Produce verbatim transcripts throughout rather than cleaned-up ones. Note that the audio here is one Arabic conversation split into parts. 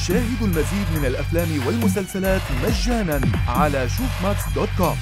شاهدوا المزيد من الأفلام والمسلسلات مجانا على شوف ماكس دوت كوم.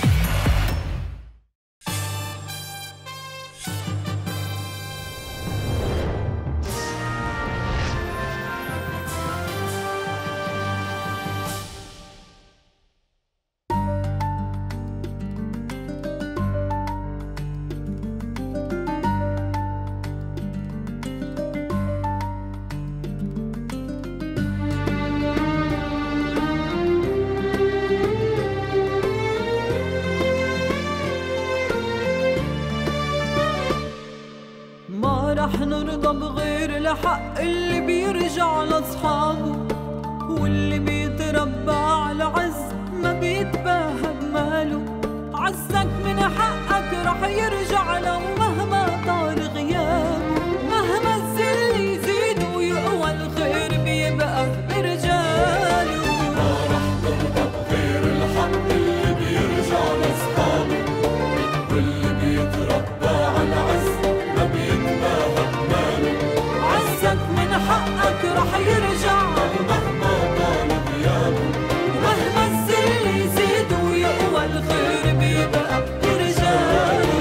رح نرضى بغير الحق اللي بيرجع لأصحابه، واللي بيتربى على عز ما بيتباهى بماله. عزك من حقك رح يرجع لو مهما طال غيابه، مهما الذل يزيد ويقوى الخير بيبقى برجاله. ما رح نرضى بغير الحق اللي بيرجع لأصحابه، واللي بيتربى على عز ما بيتباهى بماله. عزك من حقك رح يرجع مهما طال غيابه، ومهما الذل يزيد ويقوى الخير بيبقى برجاله.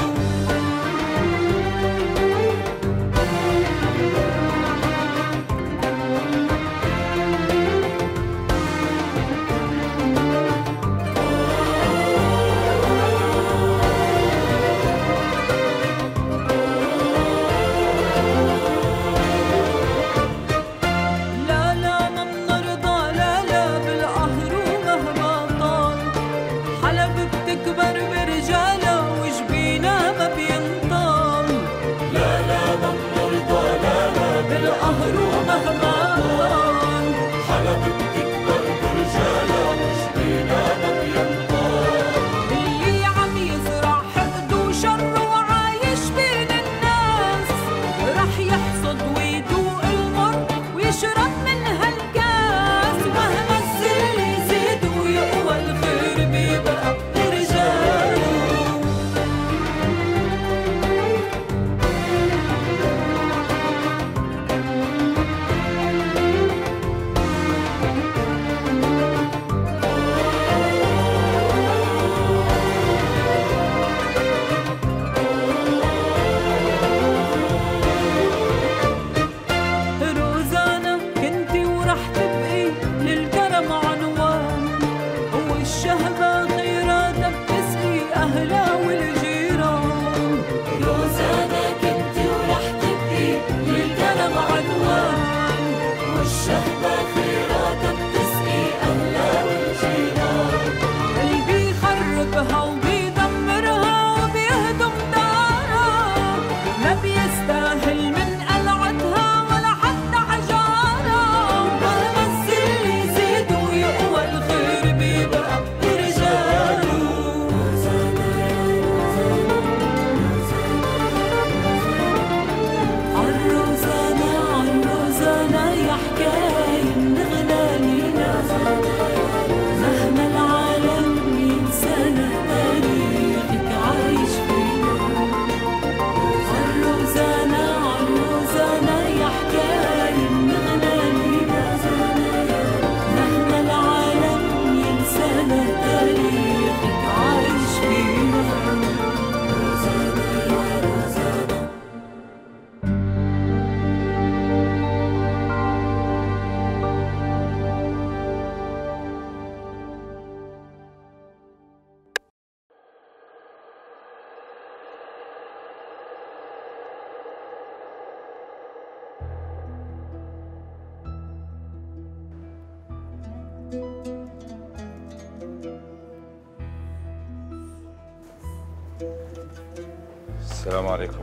السلام عليكم.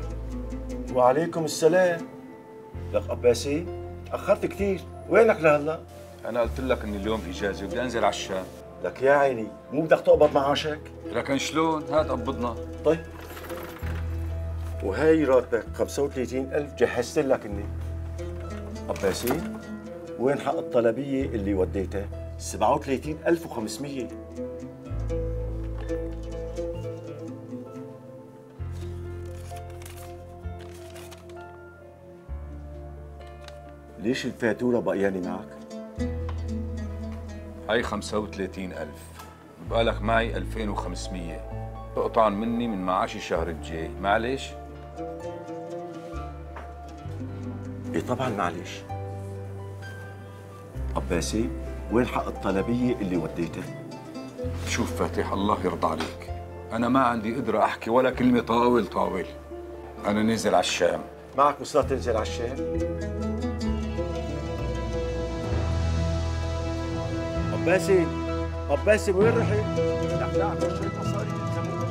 وعليكم السلام. لك عباسي تأخرت كثير، وينك لهلا؟ أنا قلت لك إني اليوم إجازة بدي أنزل على الشام. لك يا عيني مو بدك تقبض معاشك؟ لكن شلون؟ هات قبضنا. طيب وهي راتبك خمسة وثلاثين ألف جهزت لك إني. عباسي وين حق الطلبية اللي وديتها؟ سبعة وثلاثين ألف وخمسمية. ليش الفاتورة بقياني معك؟ هاي خمسة وثلاثين ألف، بقالك معي ألفين وخمسمية، تقطعن مني من معاشي الشهر الجاي، معلش؟ ايه طبعا معلش. عباسي وين حق الطلبية اللي وديتها؟ شوف فاتح، الله يرضى عليك، أنا ما عندي قدرة أحكي ولا كلمة طاول طاول. أنا نازل على الشام. معك مصاري تنزل على الشام؟ عباسي عباسي وين رحت؟ لك لا شوية مصاري يلزموك.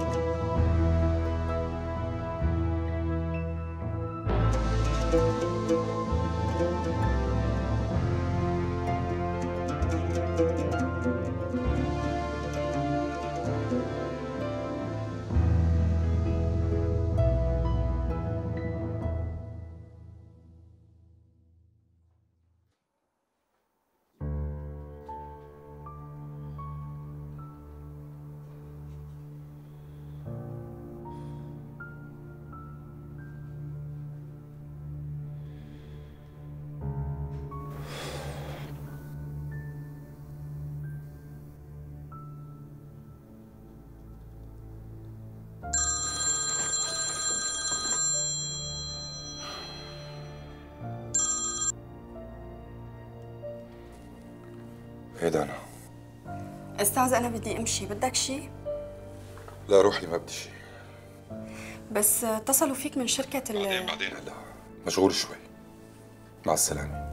هيدا أنا. أستاذ أنا بدي أمشي، بدك شي؟ لا روح لي، ما بدي شيء. بس اتصلوا فيك من شركة ال بعدين بعدين هلا مشغول شوي. مع السلامة.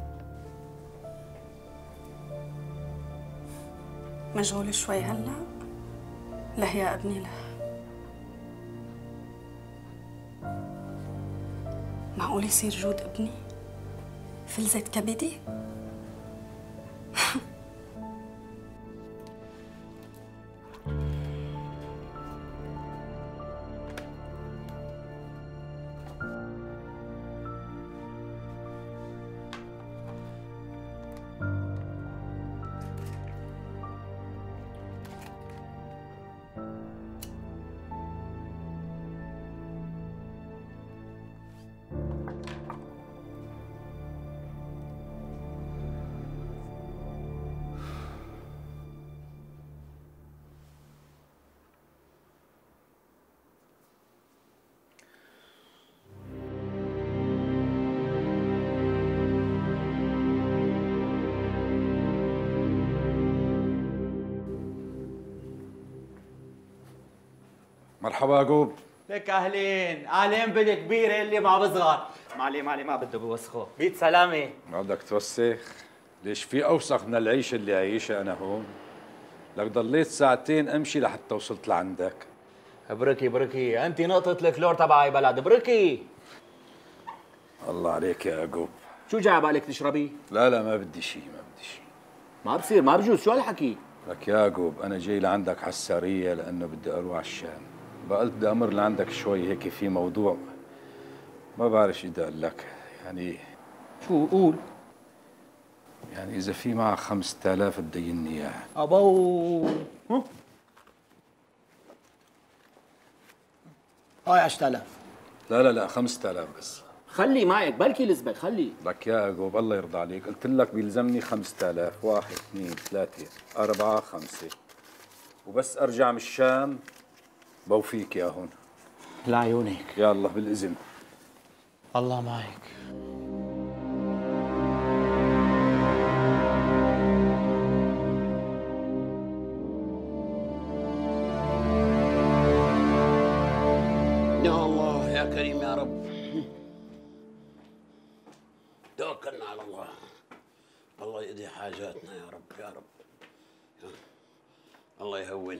مشغول شوي هلا؟ له يا ابني له. معقول يصير جود ابني؟ فلذة كبدي؟ مرحبا يعقوب. لك اهلين، اهلين بالكبير اللي ما بصغر. مالي مالي ما بده بوسخه، بيت سلامه. ما بدك توسخ؟ ليش في اوسخ من العيشه اللي عايشها انا هون؟ لك ضليت ساعتين امشي لحتى وصلت لعندك. بركي بركي، انت نقطة الكلور تبعي بلد، بركي. الله عليك يا يعقوب. شو جاي بالك تشربي؟ لا لا ما بدي شيء، ما بدي شيء. ما بصير، ما بجوز، شو هالحكي؟ لك يا يعقوب انا جاي لعندك حساريه لانه بدي اروح على الشام. بقلت بدي امر لعندك شوي هيك في موضوع ما بعرف شو بدي اقول لك، يعني شو قول؟ يعني اذا في معك خمسة آلاف تديني اياه. ابو ها؟ هاي عشرة آلاف. لا لا لا خمسة آلاف بس. خلي معك بلكي لزبك، خلي. لك يا يعقوب الله يرضى عليك، قلت لك بيلزمني خمسة آلاف، واحد اثنين ثلاثة أربعة خمسة، وبس أرجع من الشام بوفيك يا هون. لعيونك. يا الله بالإذن. الله معك. يا الله يا كريم يا رب. توكلنا على الله. الله يقضي حاجاتنا يا رب يا رب. الله يهون.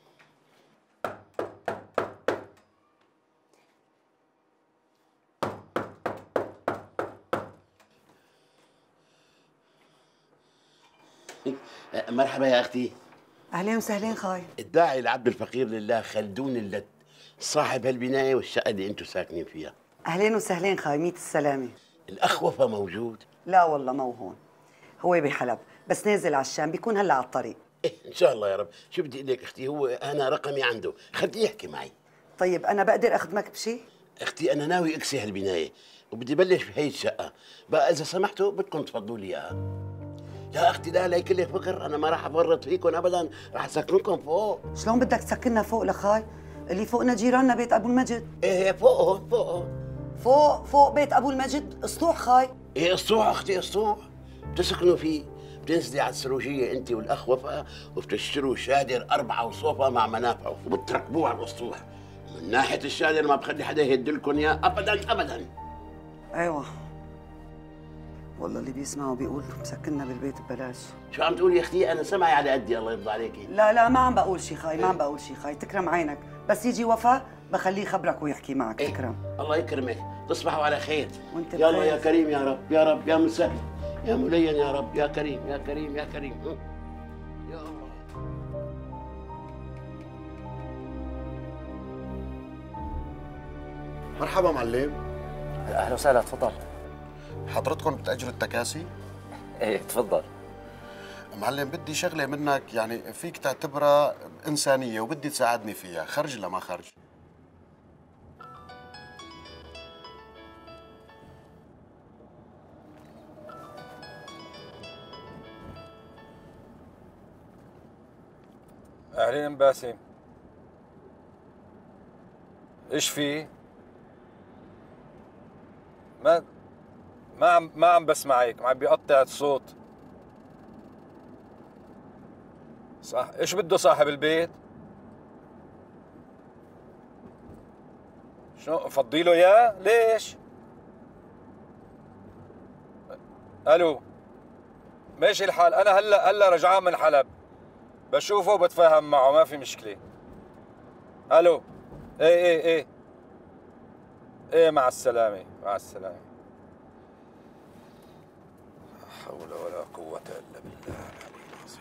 مرحبا يا اختي. اهلين وسهلين خاي. الداعي العبد الفقير لله خلدون اللت صاحب هالبنايه والشقه اللي انتم ساكنين فيها. اهلين وسهلين خاي، ميت السلامه. الاخ وفا موجود؟ لا والله مو هون، هو بحلب بس نازل على الشام، بيكون هلا على الطريق. إيه ان شاء الله يا رب. شو بدي اقول لك اختي، هو انا رقمي عنده، خليه يحكي معي. طيب انا بقدر اخدمك بشيء؟ اختي انا ناوي اكسي هالبنايه وبدي بلش بهي الشقه، بقى اذا سمحتوا بدكم تفضوا لي اياها. يا اختي لا لا يكلك فكر، انا ما راح افرط فيكم ابدا، راح اسكنكم فوق. شلون بدك تسكننا فوق لخاي؟ اللي فوقنا جيراننا بيت ابو المجد. ايه فوق هون فوق هون. فوق فوق بيت ابو المجد اسطوح خاي. ايه اسطوح اختي اسطوح، بتسكنوا فيه، بتنزلي على السروجيه انت والاخ وفاء وبتشتروا شادر اربعه وصوفه مع منافع وبتركبوه على الاسطوح. من ناحيه الشادر ما بخلي حدا يهدلكم اياه ابدا ابدا. ايوه والله اللي بيسمعوا بيقول مسكننا بالبيت ببلاش. شو عم تقولي يا اختي؟ انا سمعي على قدي الله يرضى عليكي. لا لا ما عم بقول شي خاي، ما عم بقول شي خاي، تكرم عينك، بس يجي وفاء بخليه يخبرك ويحكي معك. إيه؟ تكرم. الله يكرمك، تصبحوا على خير. وانت يلا بخير. يا كريم يا رب يا رب يا مسهل يا ملين يا رب يا كريم يا كريم يا كريم. يا الله. مرحبا معلم. اهلا وسهلا، تفضل. حضرتكم بتأجروا التكاسي؟ ايه تفضل. معلم بدي شغلة منك، يعني فيك تعتبرها إنسانية وبدي تساعدني فيها، خرج ولا ما خرج؟ اهلين باسم. ايش في؟ ما ما عم ما عم بسمعك، عم بيقطع الصوت. صح، ايش بده صاحب البيت؟ شو فضي له اياه؟ ليش؟ الو ماشي الحال، انا هلا هلا رجعان من حلب، بشوفه وبتفاهم معه، ما في مشكلة. الو ايه ايه ايه ايه مع السلامة مع السلامة. لا حول ولا قوة إلا بالله العلي العظيم.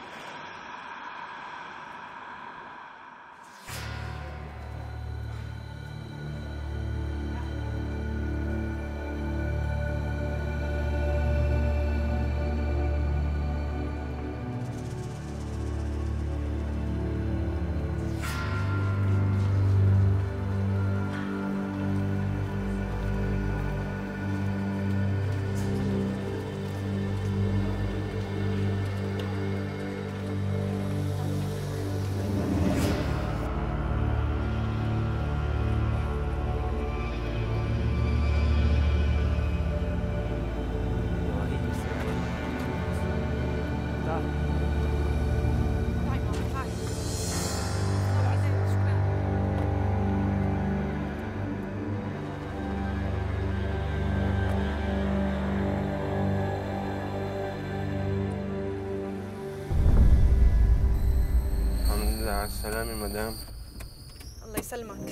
على السلامة مدام. الله يسلمك.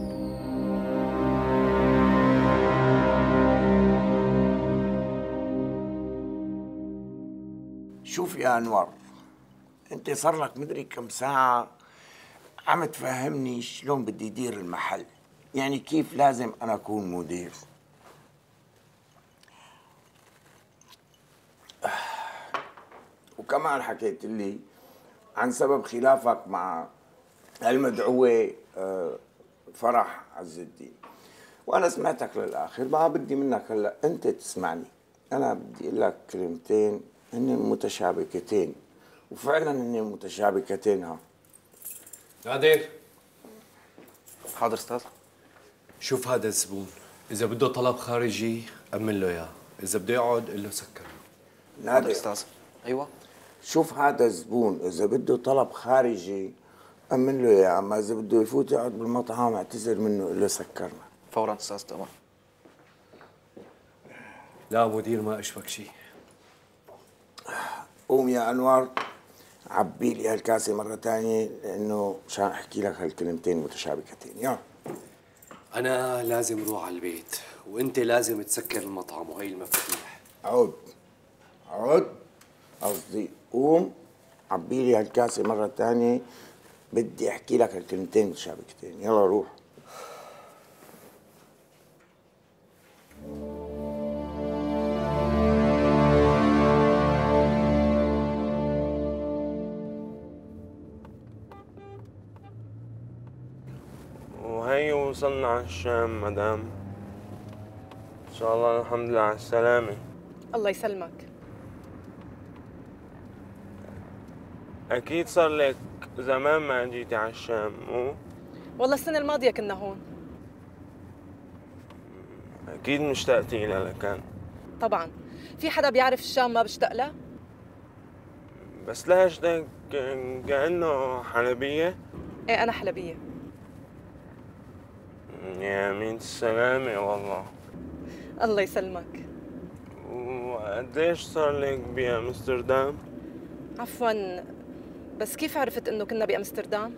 شوف يا أنور، أنت صار لك مدري كم ساعة عم تفهمني شلون بدي أدير المحل، يعني كيف لازم أنا أكون مدير. وكمان حكيت لي عن سبب خلافك مع المدعوة فرح عز الدين، وأنا سمعتك للآخر. ما بدي منك هلا أنت تسمعني، أنا بدي أقول لك كلمتين هن متشابكتين، وفعلا هن متشابكتين. ها نادر. حاضر استاذ. شوف هذا الزبون، إذا بده طلب خارجي أمن له إياه، إذا بده يقعد قل له سكر. نادر استاذ. أيوه. شوف هذا الزبون إذا بده طلب خارجي أمن له إياه، أما إذا بده يفوت يقعد بالمطعم اعتذر منه قل له سكرنا. فورا استاذ. تمام. لا مدير ما أشبك شيء. قوم يا أنور عبي لي هالكاسة مرة ثانية لأنه مشان أحكي لك هالكلمتين متشابكتين. يلا. أنا لازم روح على البيت، وأنت لازم تسكر المطعم وهي المفاتيح. عود عود قصدي قوم عبي لي هالكاسة مرة ثانية، بدي أحكي لك هالكلمتين متشابكتين. يلا روح. وهي وصلنا على الشام مدام. ان شاء الله الحمد لله على السلامة. الله يسلمك. أكيد صار لك زمان ما جيتي على الشام، مو؟ والله السنة الماضية كنا هون. أكيد مشتقتي لها لكان. طبعا، في حدا بيعرف الشام ما بشتاق له؟ بس لهجتك كأنه حلبية؟ ايه أنا حلبية. يا مين السلامة والله. الله يسلمك. وقديش صار لك بأمستردام؟ عفوا، بس كيف عرفت إنه كنا بأمستردام؟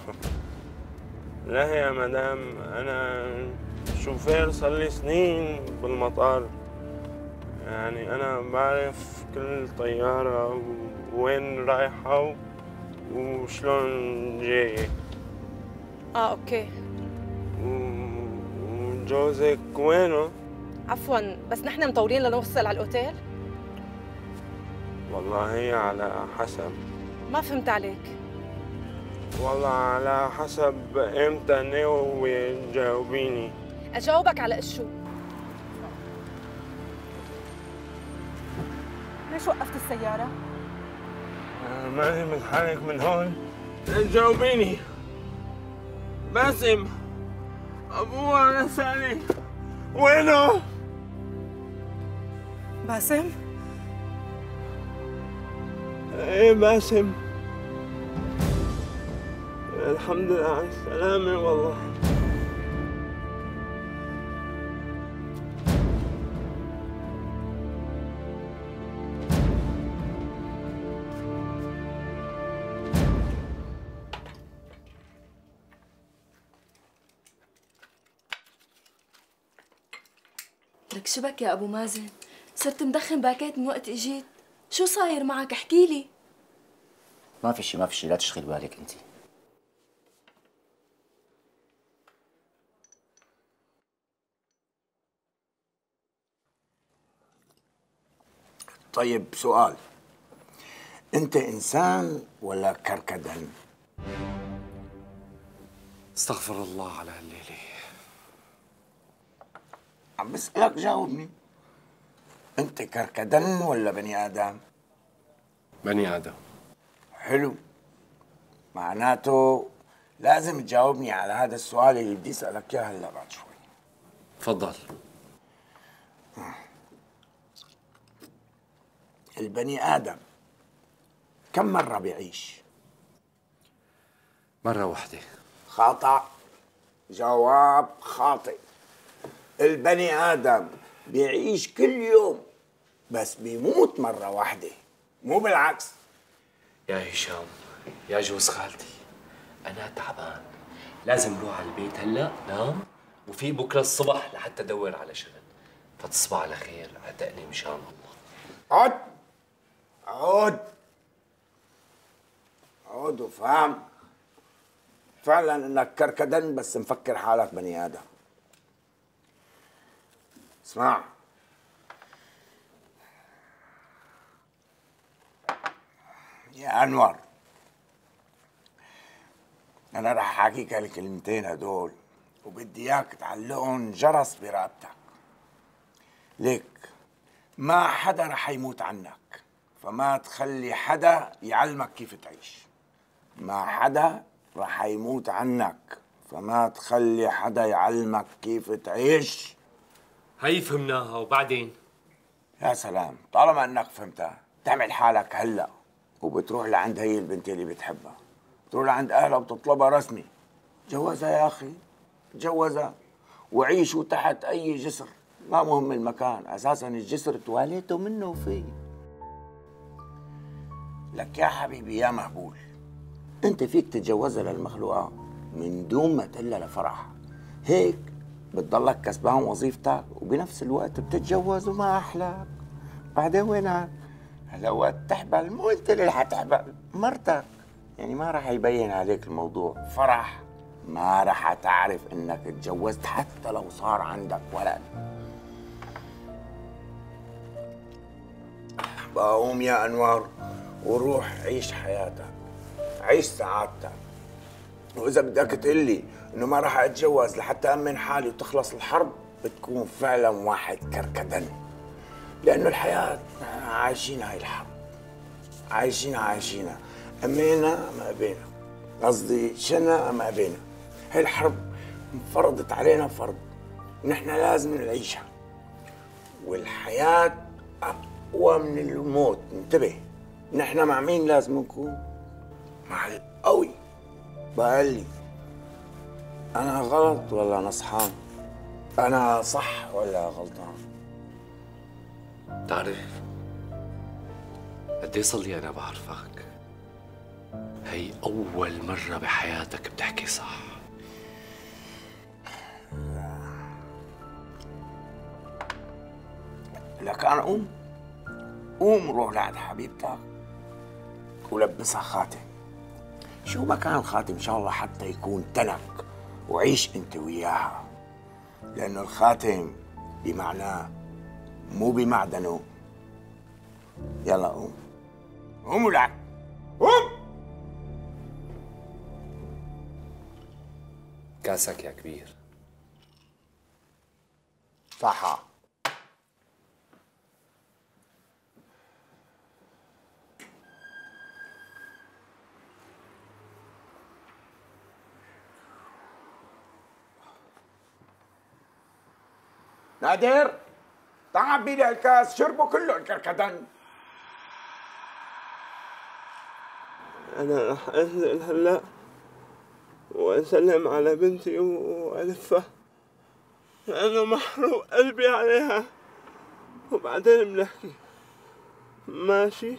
لا يا مدام، أنا شوفير صار لي سنين بالمطار، يعني أنا بعرف كل طيارة وين رايحة وشلون جاية. آه أوكي. وجوزك وينه؟ عفوا، بس نحن مطولين لنوصل على الأوتيل؟ والله هي على حسب. ما فهمت عليك. والله على حسب امتى ناوي تجاوبيني. أجاوبك على إيش شو؟ ليش وقفت السيارة؟ ماني من حالك من هون. جاوبيني. باسم أبوه نساني، وينه؟ باسم؟ ايه باسم. الحمد لله على السلامة والله. لك شبك يا ابو مازن؟ صرت مدخن باكيت من وقت اجيت. شو صاير معك؟ احكي لي. ما في شيء ما في شيء، لا تشغل بالك انت. طيب سؤال، انت انسان ولا كركدن؟ استغفر الله على هالليله. عم بسألك جاوبني، انت كركدن ولا بني ادم؟ بني ادم. حلو، معناته لازم تجاوبني على هذا السؤال اللي بدي اسألك اياه هلا بعد شوي. تفضل. البني آدم كم مرة بيعيش؟ مرة واحدة. خطأ، جواب خاطئ. البني آدم بيعيش كل يوم بس بيموت مرة واحدة، مو بالعكس. يا هشام، يا جوز خالتي، أنا تعبان، لازم روح على البيت هلا نام وفي بكرة الصبح لحتى أدور على شغل، فتصبح على خير، عتقني مشان الله. عد عود عود وفهم فعلا انك كركدن بس مفكر حالك بني ادم. اسمع، يا انور، انا رح احكيك هالكلمتين هدول وبدي اياك تعلقهم جرس برقبتك. ليك ما حدا رح يموت عنك، فما تخلي حدا يعلمك كيف تعيش. ما حدا رح يموت عنك، فما تخلي حدا يعلمك كيف تعيش. هي فهمناها، وبعدين؟ يا سلام، طالما انك فهمتها تعمل حالك هلا وبتروح لعند هي البنت اللي بتحبها، بتروح لعند اهلها وبتطلبها رسمي. جوزها يا اخي، جوزها وعيشوا تحت اي جسر، ما مهم المكان، اساسا الجسر تواليته منه وفيه. لك يا حبيبي يا مهبول، انت فيك تتجوزها للمخلوقات من دون ما تقلها لفرح، هيك بتضلك كسبان وظيفتك وبنفس الوقت بتتجوز وما احلاك. بعدين وينك؟ هلا وقت تحبل، مو انت اللي حتحبل، مرتك، يعني ما راح يبين عليك الموضوع. فرح ما راح تعرف انك اتجوزت حتى لو صار عندك ولد. بقوم يا انوار وروح عيش حياتك، عيش سعادتك. واذا بدك تقلي انه ما راح اتجوز لحتى امن حالي وتخلص الحرب، بتكون فعلا واحد كركدن، لانه الحياه عايشين هاي الحرب، عايشينها عايشينها. أمينا ما أبينا، قصدي شنا ما أبينا. هاي الحرب انفرضت علينا فرض، ونحن لازم نعيشها. والحياة أقوى من الموت، انتبه. نحن مع مين لازم نكون؟ مع القوي. بقال لي أنا غلط ولا نصحان؟ أنا صح ولا غلطان؟ تعرف قد ايه صار لي أنا بعرفك؟ هي أول مرة بحياتك بتحكي صح. لك أنا قوم قوم روح لعند حبيبتك ولبسها خاتم. شو ما كان الخاتم إن شاء الله حتى يكون تنك، وعيش أنت وياها، لأنه الخاتم بمعناه مو بمعدنه. يلا قوم قوم ولعب قوم. كاسك يا كبير. صحة. نادر تعال بيلي الكاس، شربوا كله الكركدن. أنا رح أنزل هلا وأسلم على بنتي وألفها، لأنه محروق قلبي عليها، وبعدين بنحكي. ماشي؟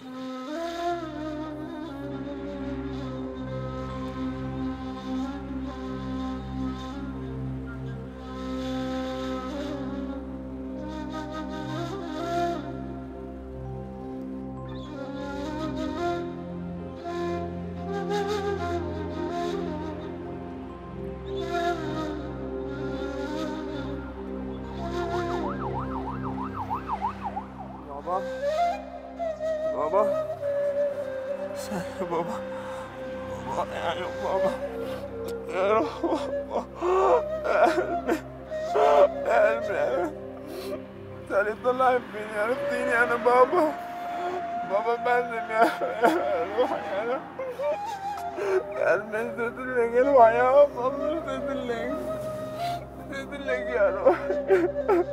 بابا سهل بابا بابا يعني بابا يا روح بابا يا قلبي يا قلبي تعالي طلعي فيني، عرفتيني أنا بابا بابا بلم يا روحي أنا يا قلبي اشتقت لك يا روحي يا بابا اشتقت لك اشتقت لك يا روحي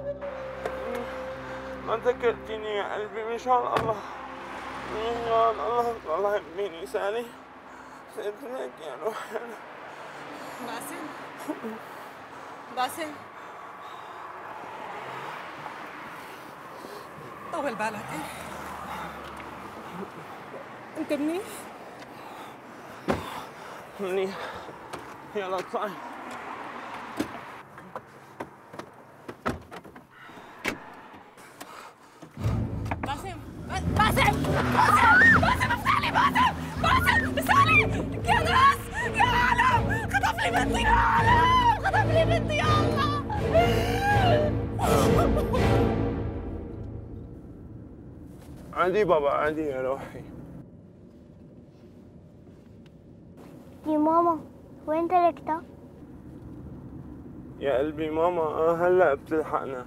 ما ذكرتيني يا قلبي من شاء الله من شاء الله الله يحميني سالي اشتقت لك يا روحي أنا. باسم باسم طول بالك انت منيح؟ منيح يلا اطلعي. باسم باسم باسم باسم افتح لي باسم باسم اسالي يا ناس يا عالم خطف لي بنتي يا عالم خطف لي بنتي يا الله. عادي بابا عادي يا روحي. يا ماما وين تركتها؟ يا قلبي ماما هلا بتلحقنا.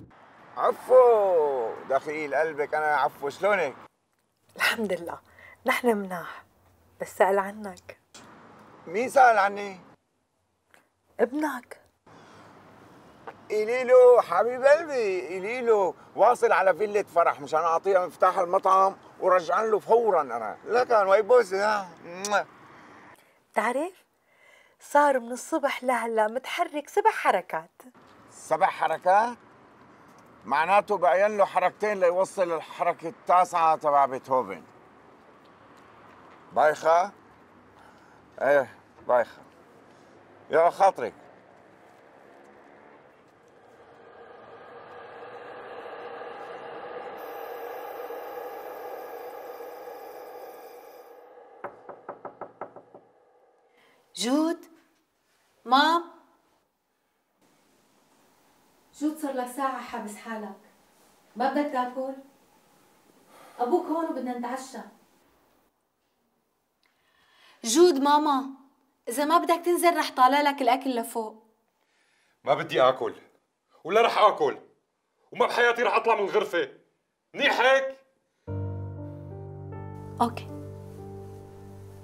عفو دخيل قلبك. انا يا عفو شلونك؟ الحمد لله نحن مناح، بس سأل عنك. مين سأل عني؟ ابنك. إليلو حبيب قلبي إليلو واصل على فيلة فرح مشان أعطيها مفتاح المطعم ورجعن له فورا. أنا لكن وي بوسي ها. تعرف صار من الصبح لهلا متحرك سبع حركات. سبع حركات؟ معناته بعين له حركتين ليوصل الحركة التاسعة تبع بيتهوفن. بايخة؟ ايه بايخة. يا خاطرك. جود مام. جود صار لك ساعة حابس حالك، ما بدك تاكل؟ أبوك هون وبدنا نتعشى. جود ماما إذا ما بدك تنزل رح طالع لك الأكل لفوق. ما بدي آكل ولا رح آكل وما بحياتي رح أطلع من الغرفة. منيح هيك؟ أوكي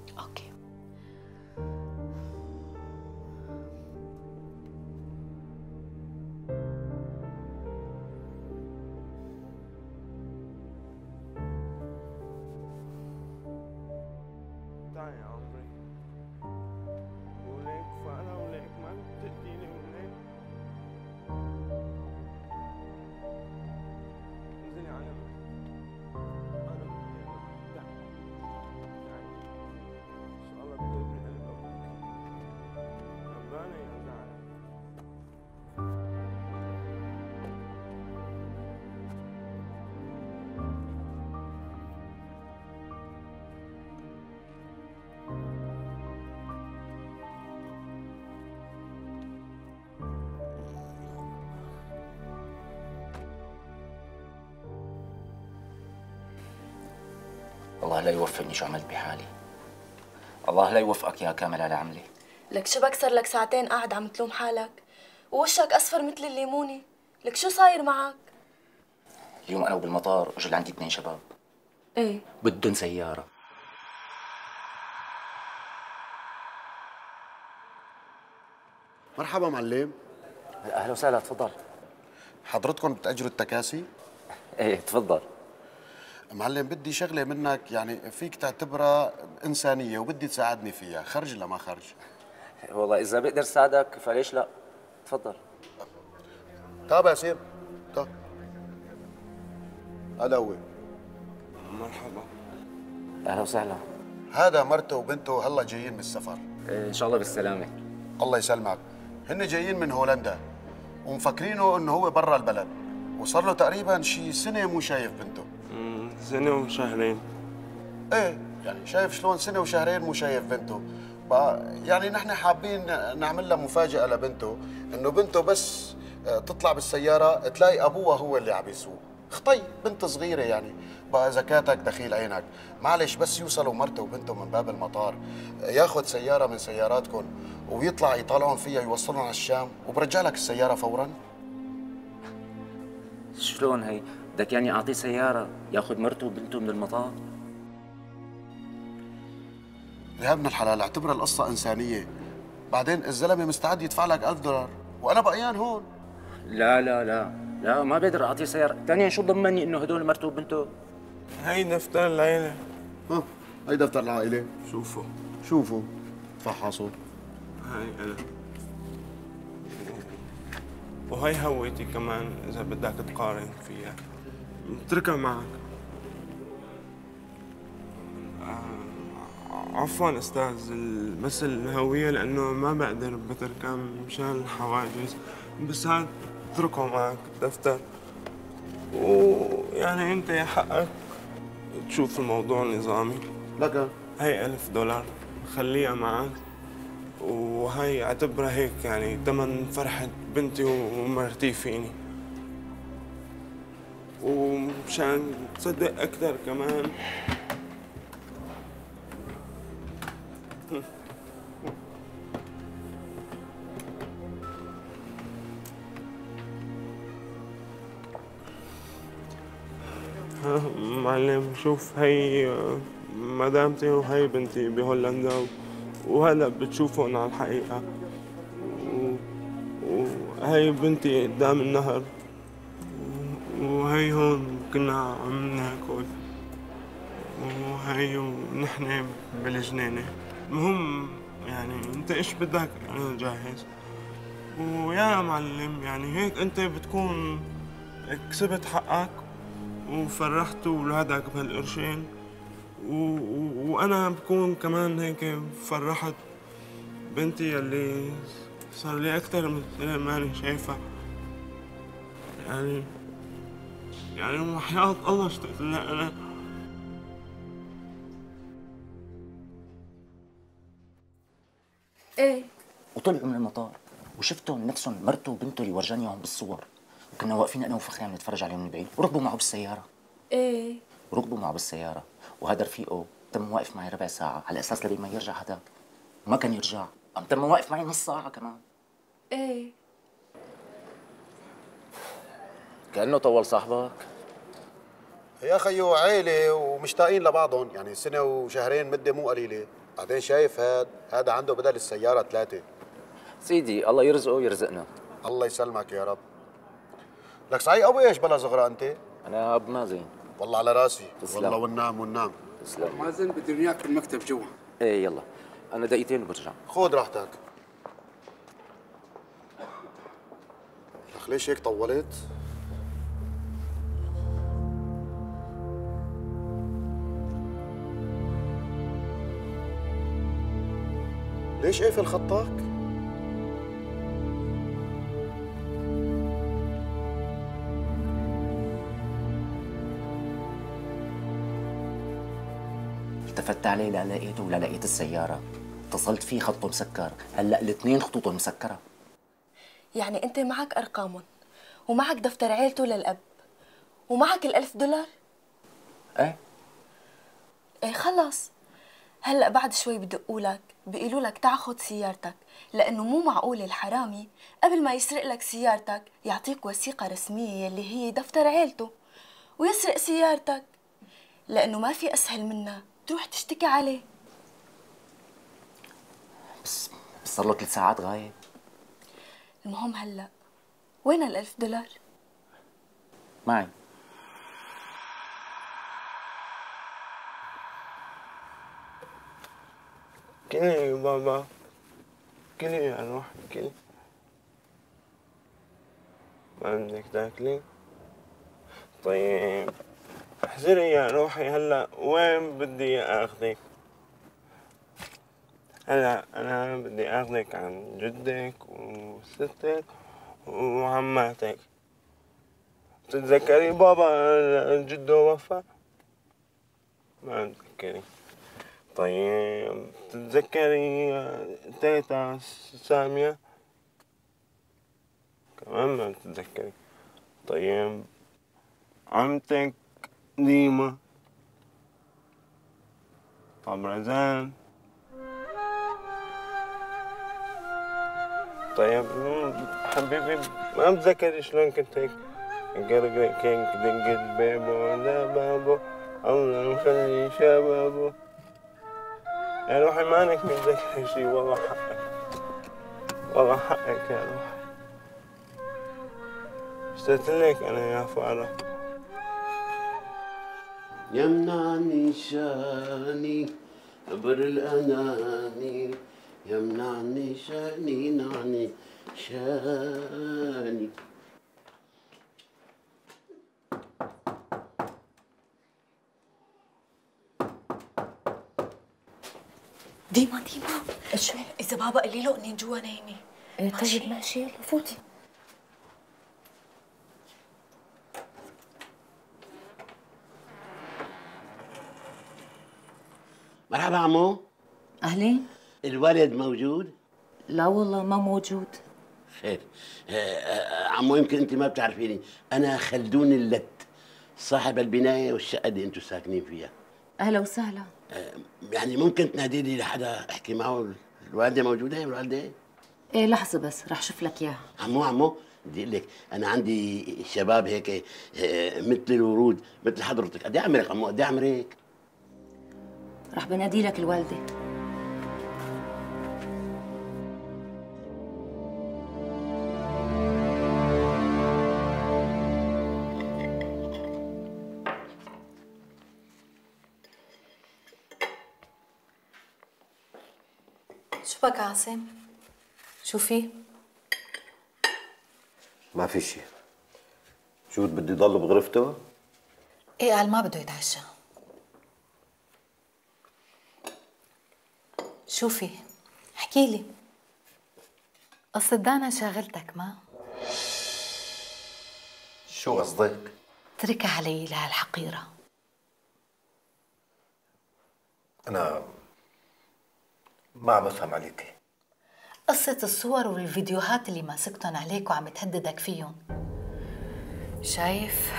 الله لا يوفقني شو عملت بحالي. الله لا يوفقك يا كامل على عملي. لك شو بك صار لك ساعتين قاعد عم تلوم حالك ووشك اصفر مثل الليموني، لك شو صاير معك؟ اليوم انا وبالمطار اجوا لعندي اثنين شباب. ايه بدهم سيارة. مرحبا معلم. اهلا وسهلا، تفضل. حضرتكم بتأجروا التكاسي؟ ايه تفضل. معلم بدي شغلة منك، يعني فيك تعتبرها إنسانية وبدي تساعدني فيها، خرج ولا ما خرج؟ والله إذا بقدر ساعدك فليش لا؟ تفضل. طب يا سير، طب. هذا هو. مرحبا. أهلا وسهلا. هذا مرته وبنته هلا جايين من السفر. إيه إن شاء الله بالسلامة. الله يسلمك. هن جايين من هولندا ومفكرينه إنه هو برا البلد، وصار له تقريبا شي سنة مو شايف بنته. سنة وشهرين. ايه يعني شايف شلون سنة وشهرين مو شايف بنته. يعني نحن حابين نعمل لها مفاجأة لبنته، انه بنته بس تطلع بالسيارة تلاقي ابوها هو اللي عم يسوق. خطي بنت صغيرة يعني، بقى زكاتك دخيل عينك، معلش بس يوصلوا مرته وبنته من باب المطار، ياخذ سيارة من سياراتكم ويطلع يطالعون فيها يوصلهم على الشام وبرجع لك السيارة فورا. شلون هي؟ بدك يعني اعطيه سيارة ياخذ مرته وبنته من المطار؟ يا ابن الحلال اعتبرها القصة إنسانية، بعدين الزلمة مستعد يدفع لك ألف دولار وأنا بقيان هون. لا لا لا لا ما بقدر اعطيه سيارة، ثانيا شو ضمني انه هدول مرته وبنته؟ هي دفتر العيلة. ها هي دفتر العائلة. شوفوا شوفوا تفحصوا. هاي أنا. وهي هويتي كمان إذا بدك تقارن فيها. اتركها معك. آه عفوا أستاذ، بس الهوية لأنه ما بقدر بتركها مشان الحواجز، بس هاد اتركه معك الدفتر، ويعني أنت حقك تشوف الموضوع نظامي. لك هي ألف دولار خليها معك، وهي اعتبرها هيك يعني تمن فرحة بنتي ومرتي فيني، ومشان تصدق أكثر كمان معلم شوف، هي مدامتي وهي بنتي بهولندا، وهلا بتشوفهم على الحقيقة، وهي بنتي قدام النهر، وهي هون كنا عم ناكل، وهي ونحن بالجنينة. المهم يعني انت ايش بدك انا جاهز. ويا معلم يعني هيك انت بتكون كسبت حقك وفرحت ولادك بهالقرشين، و... وانا بكون كمان هيك فرحت بنتي اللي صار لي اكثر من سنه ماني شايفها. يعني يعني وحياة الله اشتقت لها انا. ايه وطلعوا من المطار وشفتهم نفسهم مرته وبنته اللي ورجاني اياهم بالصور، وكنا واقفين انا وفخران نتفرج عليهم من بعيد، وركبوا معه بالسياره. ايه وركبوا معه بالسياره، وهذا رفيقه تم واقف معي ربع ساعه على اساس لبين ما يرجع هذا، وما كان يرجع، قام تم واقف معي نص ساعه كمان. ايه كانه طول صاحبك. يا خيو عيلة ومشتاقين لبعضهم، يعني سنة وشهرين مدة مو قليلة، بعدين شايف هاد هذا عنده بدل السيارة ثلاثة. سيدي الله يرزقه ويرزقنا. الله يسلمك يا رب. لك صحيح ابو ايش بلا صغرى انت؟ انا ابو مازن. والله على راسي. تسلم. والله والنعم والنعم. تسلم. مازن بدي اياك بالمكتب جوا. ايه يلا انا دقيقتين وبرجع. خذ راحتك. لك ليش هيك طولت؟ ليش قافل خطك؟ التفت عليه لا لقيته ولا لقيت السيارة، اتصلت فيه خطه مسكر، هلا الاثنين خطوطهم مسكرة. يعني انت معك ارقامهم ومعك دفتر عيلته للاب ومعك الألف دولار؟ ايه ايه خلص، هلا بعد شوي بدقولك بيقولوا لك تعا خد سيارتك، لانه مو معقول الحرامي قبل ما يسرق لك سيارتك يعطيك وثيقه رسميه اللي هي دفتر عيلته ويسرق سيارتك، لانه ما في اسهل منها تروح تشتكي عليه. بس بس صار له ثلاث ساعات غايب. المهم هلا وين الألف دولار؟ معي. كلي بابا، كلي يا روح كلي. ما بدك تاكلي؟ طيب احذري يا روحي، هلا وين بدي اخذك؟ هلا انا بدي اخذك عن جدك وستك وعماتك. بتتذكري بابا جده وفى؟ ما بتذكري. طيب بتتذكري تيتا سامية؟ كمان ما بتتذكري. طيب عمتك ديما؟ طب رزان؟ طيب حبيبي ما بتذكري شلون كنت هيك قرقرك هيك دق البيبو لا بابو الله مخلي شبابه. يا روحي مانك متذكري شي، والله حقك، والله حقك يا روحي. اشتقتلك انا يا فارة. يمنعني شاني كبر الأناني، يمنعني شاني نعني شاني. ديما ديما شو اذا بابا قال له اني جوا نايمه؟ ايه طيب ماشي، يلا فوتي. مرحبا عمو. اهلين. الوالد موجود؟ لا والله ما موجود. خير. آه، آه، عمو يمكن انت ما بتعرفيني، انا خلدون اللت، صاحب البنايه والشقه اللي انتم ساكنين فيها. اهلا وسهلا. آه، يعني ممكن تنادي لي لحدا احكي معه؟ الوالده موجوده؟ الوالده؟ ايه لحظه بس رح شوف لك اياها. عمو عمو بدي اقول لك انا عندي شباب هيك آه، مثل الورود مثل حضرتك. قد ايه عمرك عمو؟ قد ايه عمرك؟ رح بنادي لك الوالده. شو بك عاصم؟ شو في؟ ما في شيء. جود بده يضل بغرفته؟ ايه قال ما بده يتعشى. شو في؟ احكي لي. قصة دانا شاغلتك ما؟ شو قصدك؟ اتركها علي لهالحقيرة. أنا ما عم بفهم عليكي. قصة الصور والفيديوهات اللي ماسكتن عليك وعم تهددك فيهم. شايف؟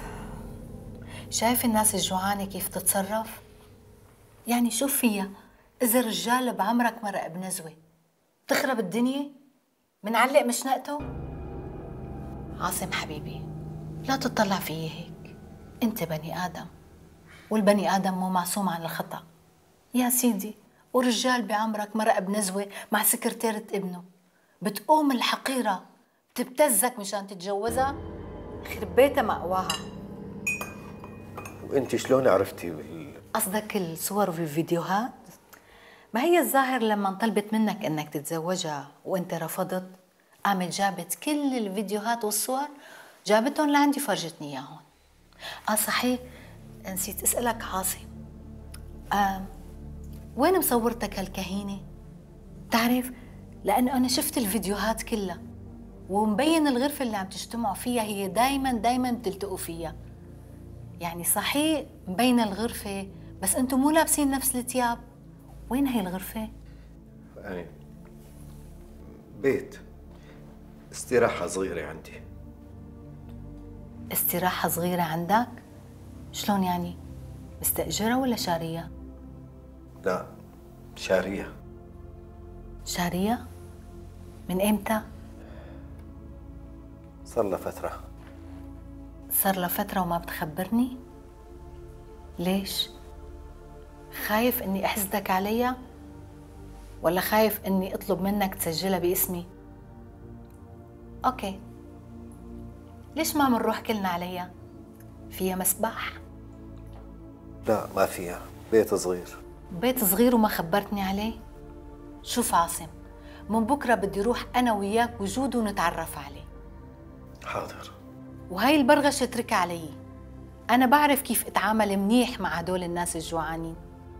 شايف الناس الجوعانة كيف تتصرف؟ يعني شوف فيها، إذا رجال بعمرك مرق بنزوة تخرب الدنيا؟ منعلق مشنقته؟ عاصم حبيبي لا تطلع فيي هيك، أنت بني آدم والبني آدم مو معصوم عن الخطأ يا سيدي. ورجال بعمرك مرق بنزوة مع سكرتيرة ابنه، بتقوم الحقيرة بتبتزك مشان تتجوزها؟ خرب بيتها مأواها. وانت شلون عرفتي بال... قصدك الصور والفيديوهات؟ ما هي الظاهر لما طلبت منك انك تتزوجها وانت رفضت، قامت جابت كل الفيديوهات والصور جابتهم لعندي فرجتني اياهم. اه صحيح نسيت اسألك عاصم، آه وين مصورتك هالكهينة؟ بتعرف لأنه أنا شفت الفيديوهات كلها ومبين الغرفة اللي عم تجتمعوا فيها هي دايما دايما بتلتقوا فيها. يعني صحيح مبين الغرفة بس أنتم مو لابسين نفس الثياب. وين هي الغرفة؟ يعني بيت استراحة صغيرة عندي. استراحة صغيرة عندك؟ شلون يعني؟ مستأجرة ولا شارية؟ لا، شارية. شارية؟ من إمتى؟ صار لها فترة. صار لها فترة وما بتخبرني؟ ليش؟ خايف إني أحسدك عليها؟ ولا خايف إني أطلب منك تسجلها باسمي؟ أوكي، ليش ما منروح كلنا عليها؟ فيها مسبح؟ لا ما فيها، بيت صغير. بيت صغير وما خبرتني عليه؟ شوف عاصم، من بكرة بدي روح أنا وياك وجود ونتعرف عليه. حاضر. وهاي البرغشة اتركها علي، أنا بعرف كيف أتعامل منيح مع هدول الناس الجوعانين.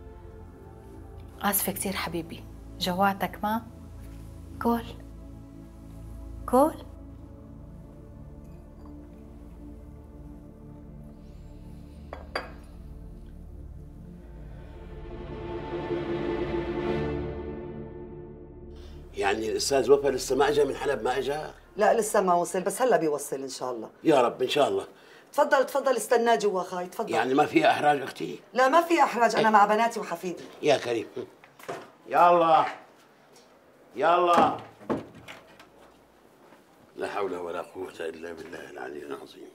آسفة كتير حبيبي، جوعتك ما؟ كول كول. يعني الاستاذ وفا لسه ما اجى من حلب؟ ما اجى؟ لا لسه ما وصل، بس هلا بيوصل ان شاء الله. يا رب ان شاء الله. تفضل تفضل استناه جوا خاي، تفضل. يعني ما فيها احراج اختي؟ لا ما في احراج، انا مع بناتي وحفيدي. يا كريم. يلا يلا. لا حول ولا قوة الا بالله العلي العظيم.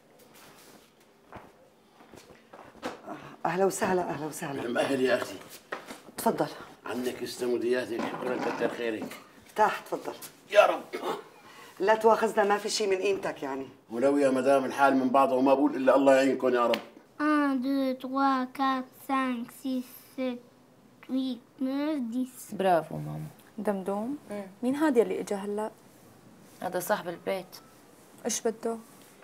اهلا وسهلا اهلا وسهلا. مأهل يا اختي. تفضل. عنك استمودياتك، شكرا كتر خيرك. ارتاح تفضل. يا رب. لا تواخذنا، ما في شيء من قيمتك يعني. ولو يا مدام الحال من بعضه وما بقول الا الله يعينكم يا رب. واحد اثنين ثلاثة أربعة خمسة ستة سبعة ثمانية تسعة عشرة. برافو ماما. دمدوم؟ مين هادي اللي اجى هلا؟ هذا صاحب البيت. ايش بده؟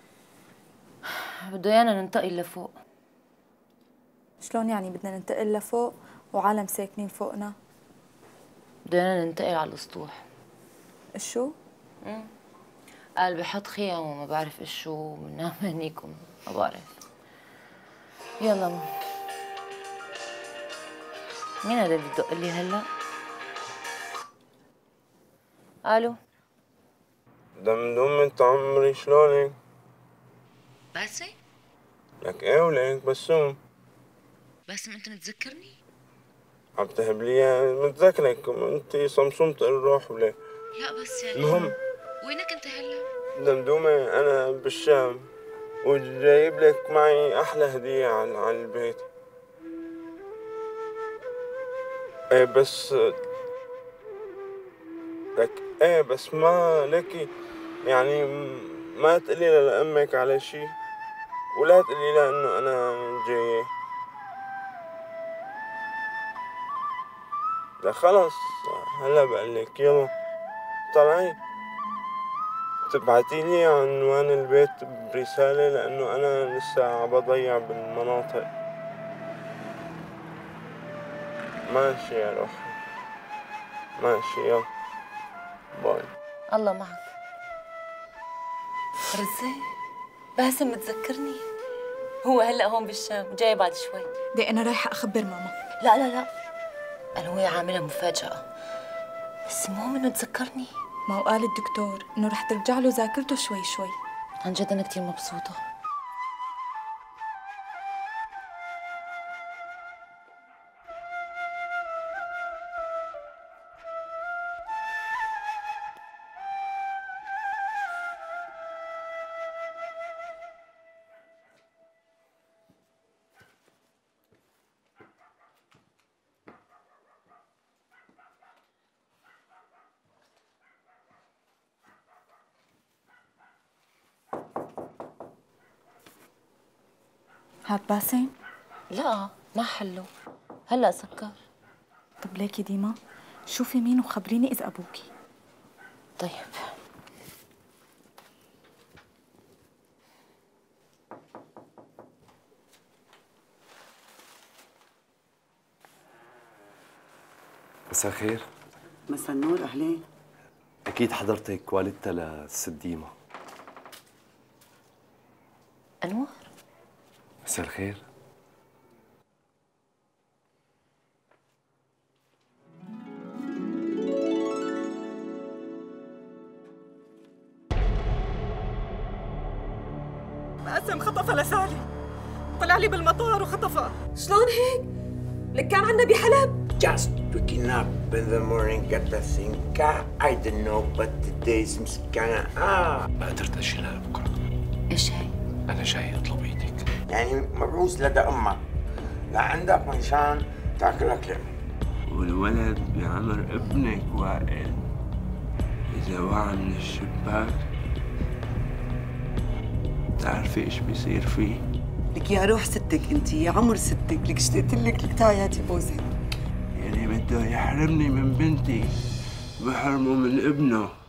بده ايانا ننتقل لفوق. شلون يعني بدنا ننتقل لفوق وعالم ساكنين فوقنا؟ بده ايانا ننتقل على الاسطوح. شو؟ امم قال بحط خيم وما بعرف ايش شو، وننام هنيكم ما بعرف. يلا م. مين هذا اللي بدق لي هلا؟ الو دمدم انت عمري شلونك؟ باسم؟ لك ايه وليك بسوم؟ باسم انت متذكرني؟ عم تهبلي متذكرك، انت صمصومة الروح وليه؟ لا بس يعني المهم وينك انت هلا؟ دمدومة انا بالشام وجايب لك معي احلى هدية على على البيت. ايه بس لك ايه بس ما لك يعني ما تقولي لأمك على شي ولا تقولي لها انه انا جاي. لا خلص هلا بقلك يلا طلعي تبعتي لي عنوان البيت برسالة لأنه أنا لسه عم بضيع بالمناطق. ماشي يا روحي ماشي يلا باي. الله معك. رزة باسم متذكرني؟ هو هلا هون بالشام وجاي بعد شوي. دي انا رايحه اخبر ماما. لا لا لا، انا وهي عاملها مفاجأة، بس المهم انه تذكرني. ما هو قال الدكتور انه رح ترجع له ذاكرته شوي شوي. عن جد انا كثير مبسوطة. هاد باسم؟ لا ما حلو، هلا سكر. طب ليكي ديما شوفي مين وخبريني اذا ابوكي. طيب مساء الخير. مساء النور، اهلين. اكيد حضرتك والدتها للست ديما. انور مساء الخير. باسم خطفها لسالي. طلع لي بالمطار وخطفها. شلون هيك؟ لك كان عنا بحلب. Just waking up in the morning got the thing I don't know but today's مسكنة اه ما قدرت اشيلها لبكره. ايش هي؟ انا جاي اطلب ايدك. يعني مبعوث لدى امك لعندك منشان تاكلك لقمة. والولد بعمر ابنك وائل إذا وقع من الشباك بتعرفي إيش بيصير فيه؟ لك يا روح ستك انت يا عمر ستك، لك اشتقت لك لك تعي هاتي بوزه. يعني بده يحرمني من بنتي بحرمه من ابنه.